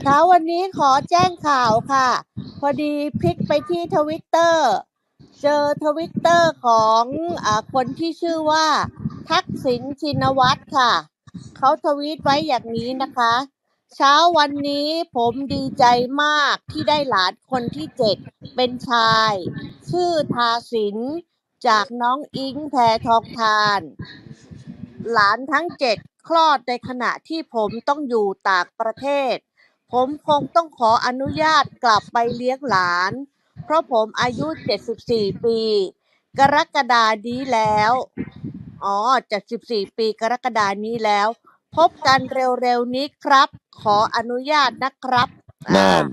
เช้าวันนี้ขอแจ้งข่าวค่ะพอดีพลิกไปที่ทวิตเตอร์เจอทวิตเตอร์ของคนที่ชื่อว่าทักษิณชินวัตรค่ะเขาทวีตไว้อย่างนี้นะคะเช้าวันนี้ผมดีใจมากที่ได้หลานคนที่7เป็นชายชื่อทาสินจากน้องอิงแพทองทานหลานทั้ง7คลอดในขณะที่ผมต้องอยู่ต่างประเทศผมคงต้องขออนุญาตกลับไปเลี้ยงหลานเพราะผมอายุ74ปีกรกฎานี้แล้ว74ปีกรกฎานี้แล้วพบกันเร็วๆนี้ครับขออนุญาตนะครับนาน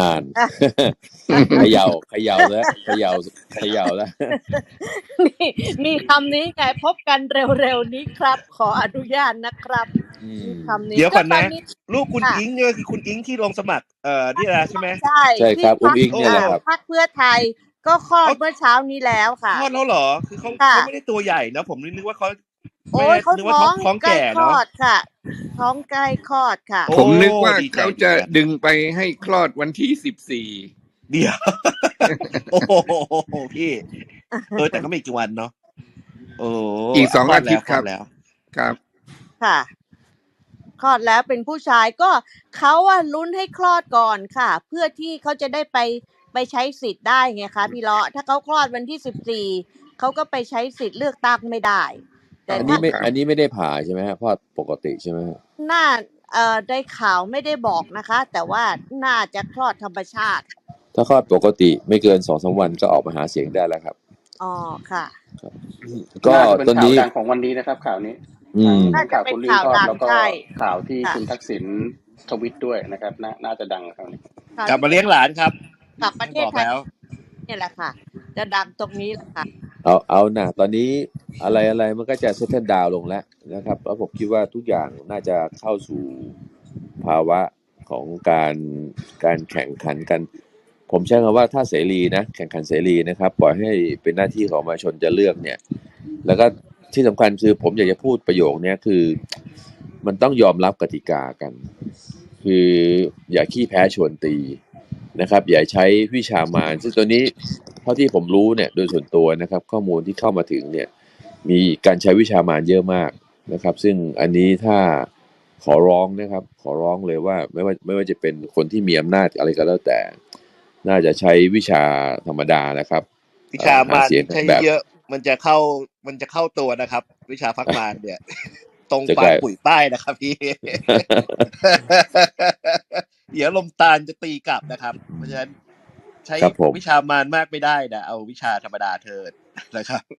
เขย่าแล้วมีคำนี้ไงพบกันเร็วๆนี้ครับขออนุญาตนะครับมีคำนี้เดี๋ยวก่อนนะลูกคุณอิงเนี่ยคือคุณอิงที่ลงสมัครนี่แหละใช่ไหมใช่ครับอุ้งอิงเนี่ยแหละครับพรรคเพื่อไทยก็คลอดเมื่อเช้านี้แล้วค่ะคลอดแล้วเหรอคือเขาไม่ได้ตัวใหญ่นะผมนึกว่าเขาเขาท้องใกล้คลอดค่ะท้องใกล้คลอดค่ะผมนึกว่าเขาจะดึงไปให้คลอดวันที่14 เดี๋ยวโอ้โหพี่แต่ก็ไม่กี่วันเนาะอีก2 อาทิตย์ครับครับค่ะคลอดแล้วเป็นผู้ชายก็เขาลุ้นให้คลอดก่อนค่ะเพื่อที่เขาจะได้ไปใช้สิทธิ์ได้ไงคะพี่เลาะถ้าเขาคลอดวันที่14เขาก็ไปใช้สิทธิ์เลือกตั้งไม่ได้แต่อันนี้ไม่ได้ผ่าใช่ไหมฮะคลอดปกติใช่ไหมน่าได้ข่าวไม่ได้บอกนะคะแต่ว่าน่าจะคลอดธรรมชาติถ้าคลอดปกติไม่เกิน 2-3 วันก็ออกมาหาเสียงได้แล้วครับค่ะก็ตอนนี้ข่าวดังของวันนี้นะครับข่าวนี้ข่าวคุณลิงทอดแล้วก็ข่าวที่คุณทักษิณทวิตด้วยนะครับน่าจะดังคราวนี้กลับมาเลี้ยงหลานครับกลับประเทศไทยนี่แหละค่ะจะดังตรงนี้แหละค่ะเอานะตอนนี้อะไรมันก็จะเซตเทิลดาวน์ลงแล้วนะครับแล้วผมคิดว่าทุกอย่างน่าจะเข้าสู่ภาวะของการแข่งขันกันผมใช้คำว่าถ้าเสรีนะแข่งขันเสรีนะครับปล่อยให้เป็นหน้าที่ของประชาชนจะเลือกเนี่ยแล้วก็ที่สำคัญคือผมอยากจะพูดประโยคนี้คือมันต้องยอมรับกติกากันคืออย่าขี้แพ้ชวนตีนะครับอย่าใช้วิชามารซึ่งตัวนี้เท่าที่ผมรู้เนี่ยโดยส่วนตัวนะครับข้อมูลที่เข้ามาถึงเนี่ยมีการใช้วิชามารเยอะมากนะครับซึ่งอันนี้ถ้าขอร้องนะครับขอร้องเลยว่าไม่ว่าจะเป็นคนที่มีอำนาจอะไรก็แล้วแต่น่าจะใช้วิชาธรรมดานะครับวิชามารใช้เยอะมันจะเข้าตัวนะครับวิชาพักมารเนี่ยตรงปลายปุ๋ยป้ายนะครับพี่เดี๋ยวลมตาลจะตีกลับนะครับเพราะฉะนั้นใช้วิชามารมากไม่ได้นะเอาวิชาธรรมดาเถิดนะครับ